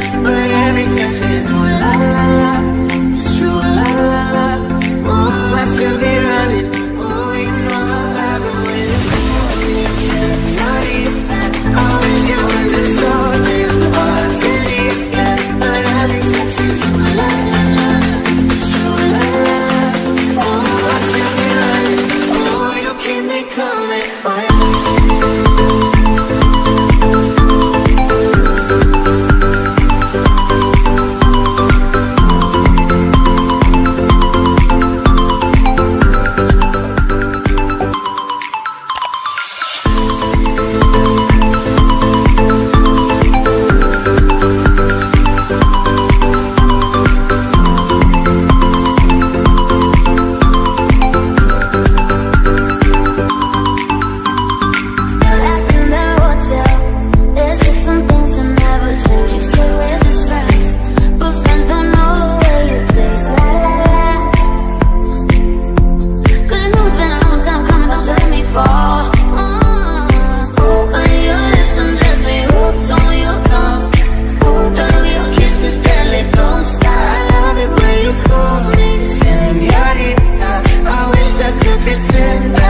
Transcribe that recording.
but every touch is ooh la la la. It's true, la la la. Ooh, I should be running. Ooh, you know I love it when you call me señorita. I wish it wasn't so damn hard to leave, yeah, but every touch is ooh la la la. It's true, la la la. Ooh, I should be running. Ooh, you keep me coming for you. Pretend